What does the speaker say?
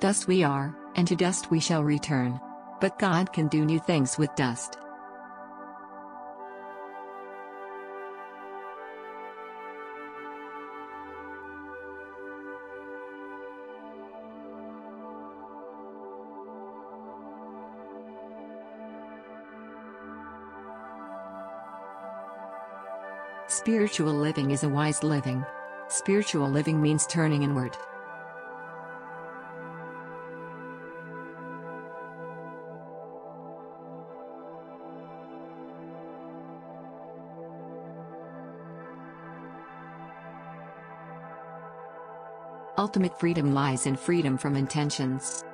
Dust we are, and to dust we shall return. But God can do new things with dust. Spiritual living is a wise living. Spiritual living means turning inward. Ultimate freedom lies in freedom from intentions.